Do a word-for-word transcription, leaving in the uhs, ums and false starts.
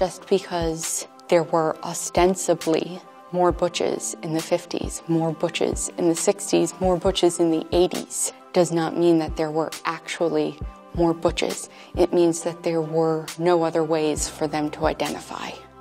Just because there were ostensibly more Butches in the fifties, more Butches in the sixties, more Butches in the eighties, does not mean that there were actually more Butches. It means that there were no other ways for them to identify.